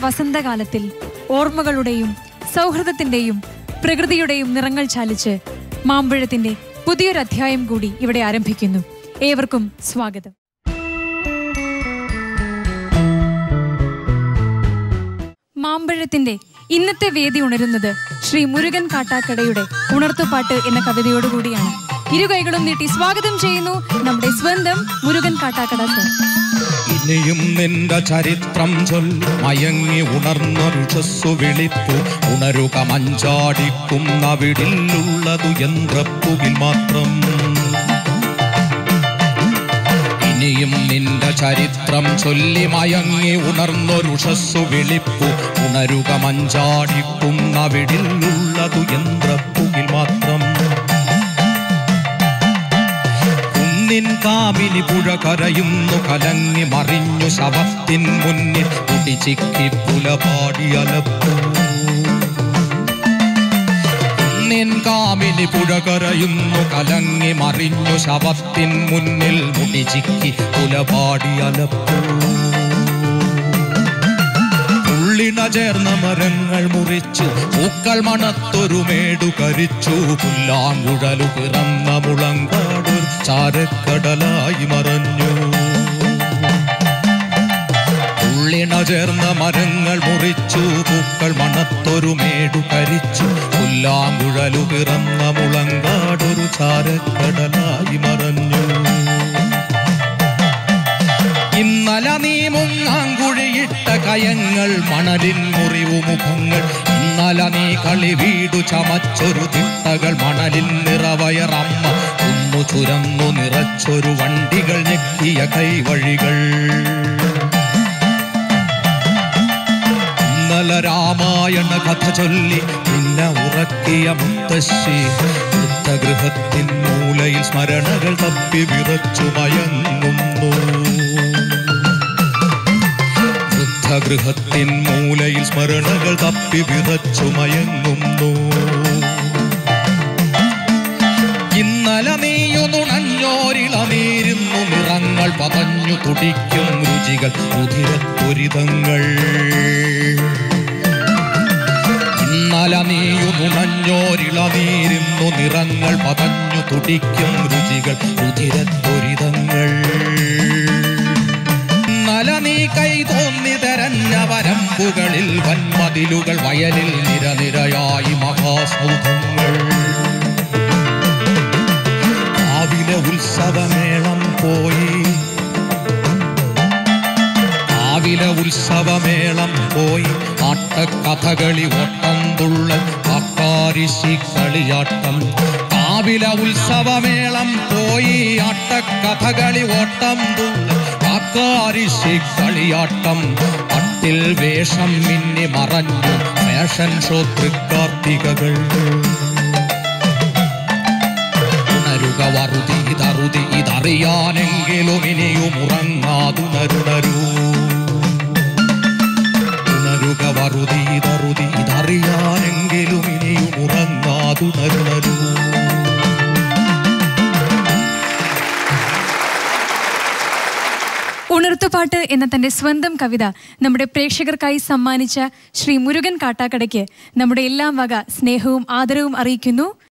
വസന്തകാലത്തിൽ ഓർമ്മകളുടെയും സൗഹൃദത്തിന്റെയും പ്രകൃതിയുടെയും നിറങ്ങൾ ചാലിച്ച് മാമ്പഴത്തിന്റെ പുതിയൊരു അധ്യായം കൂടി ഇവിടെ ആരംഭിക്കുന്നു. ഏവർക്കും സ്വാഗതം. മാമ്പഴത്തിന്റെ ഇന്നത്തെ വേദി ഉണരുന്നത് ശ്രീ മുരുകൻ കാട്ടാക്കടയുടെ ഉണർത്തുപാട്ട് എന്ന കവിതയോടുകൂടിയാണ്. ഇരു കൈകളും നീട്ടി സ്വാഗതം ചെയ്യുന്നു നമ്മുടെ സ്വന്തം മുരുകൻ കാട്ടാക്കട സർ. ഇനിയും നിന്റെ ചരിത്രം ചൊല്ലി മയങ്ങി ഉണർന്നൊരുഷസ്സു വിളിപ്പു ഉണരുക മഞ്ചാടിക്കുന്നവിടിലുള്ളതു യന്ത്രപ്പുകിൽ മാത്രം. ഇനിയും നിന്റെ ചരിത്രം ചൊല്ലി മയങ്ങി ഉണർന്നൊരുഷസ്സു വിളിപ്പു ഉണരുക മഞ്ചാടിക്കുന്നവിടിലുള്ളതു യന്ത്രപ്പുകിൽ മാത്രം. കാമിനി പുഴ കരയുന്നു കലങ്ങി മറിഞ്ഞു ശവത്തിൻ മുന്നിൽ കുടിച്ചിക്കി പുലപാടി അലപ്പൂ. കാമിനി പുഴ കരയുന്നു കലങ്ങി മറിഞ്ഞു ശവത്തിൻ മുന്നിൽ മുടിച്ചിക്കി പുലപാടി അലപ്പൂ. ഉള്ളിണ ചേർന്ന മരങ്ങൾ മുറിച്ചു പൂക്കൾ മണത്തൊരു മേടു കരിച്ചു പുല്ലാങ്കുഴലു പിറന്ന മുളങ്കാട് ചാരക്കടലായി മറഞ്ഞു. ഉള്ളിണ ചേർന്ന മരങ്ങൾ മുറിച്ചു പൂക്കൾ മണത്തൊരു മേടു കരിച്ചു പുല്ലാങ്കുഴലു പിറന്ന മുളങ്കാടൊരു ചാരക്കടലായി മറഞ്ഞു. ഇന്നലെ നീ മുങ്ങാങ്കുഴിയിട്ട കയങ്ങൾ മണലിൻ മുറിവു മുഖങ്ങൾ ഇന്നലെ നീ കളി വീടു ചമച്ചൊരു തിട്ടകൾ മണലിൻ നിറവയറമ്മ ഒന്നു ചുരന്നു നിറച്ചൊരു വണ്ടികൾ ഞെക്കിയ കൈവഴികൾ. ഇന്നലെ രാമായണ കഥ ചൊല്ലി നിന്നെ ഉറക്കിയ മുത്തശ്ശി വൃദ്ധഗൃഹത്തിൻ മൂലയിൽ സ്മരണകൾ തപ്പി വിറച്ചു മയങ്ങുന്നു. ഗൃഹത്തിൻ മൂലയിൽ സ്മരണകൾ തപ്പി വിറച്ചു മയങ്ങുന്നു. ഇന്നലെ നീയുണഞ്ഞോരിളനീരുന്നു നിറങ്ങൾ പതഞ്ഞു തുടിക്കും രുചികൾ രുധിരത്വരിതങ്ങൾ. ഇന്നലെ നീയുണഞ്ഞോരിളനീരുന്നു നിറങ്ങൾ പതഞ്ഞു തുടിക്കും രുചികൾ രുധിരത്വരിതങ്ങൾ. നീ കൈ തോന്നി തെരഞ്ഞ വരമ്പുകളിൽ വൻമതിലുകൾ വയലിൽ നിരനിരയായി മഹാസൗധങ്ങൾ. കാവിലെ ഉത്സവമേളം പോയി കാവിലെ ഉത്സവമേളം പോയി ആട്ടക്കഥകളി ഓട്ടം തുള്ളൽ കാക്കാരിശി കളിയാട്ടം. കാവിലെ ഉത്സവമേളം പോയി ആട്ടക്കഥകളി ഓട്ടം തുള്ളൽ കാക്കാരിശി കളിയാട്ടം. പട്ടിൽ വേഷം മിന്നി മറഞ്ഞു ഫാഷൻ ഷോ തൃക്കാർത്തികകൾ. ഉണരുക വറുതി ഇതറുതി ഇതറിയാനെങ്കിലും ഇനിയും ഉറങ്ങാതുണരുണരൂ. ഉണരുക വറുതി ഇതറുതി ഇതറിയാനെങ്കിലും ഇനിയും ഉറങ്ങാതുണരുണരൂ. ഉണർത്തുപാട്ട് എന്ന തന്റെ സ്വന്തം കവിത നമ്മുടെ പ്രേക്ഷകർക്കായി സമ്മാനിച്ച ശ്രീ മുരുകൻ കാട്ടാക്കടയ്ക്ക് നമ്മുടെ എല്ലാം വക സ്നേഹവും ആദരവും അറിയിക്കുന്നു.